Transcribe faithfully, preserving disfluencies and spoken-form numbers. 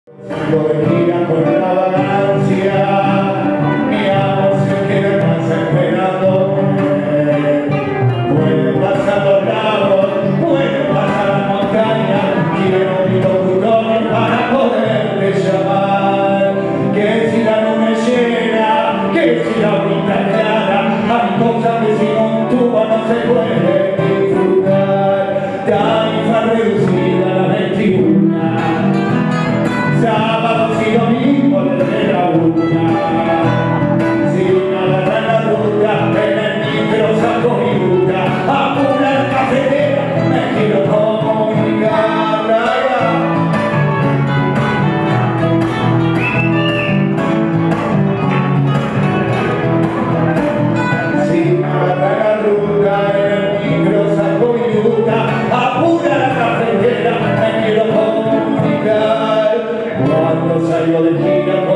Salgo de gira con la vagancia, mi amor se queda más esperando. Puede pasar los lagos, puede pasar la montaña, quiero mi locutor para poderte llamar. Que si la luna es llena, que si la brisa es clara, hay cosas que sin un tubo no se puede disfrutar. Tarifa reducida a la veintiuna, sábados y domingos desde la una. Sin agarrar la ruta, en el micro saco mi ruta, apurar cafetera, me quiero comunicar. Sin agarrar la ruta, en el micro saco mi ruta, apurar cafetera, me quiero comunicar. Cuando salgo de gira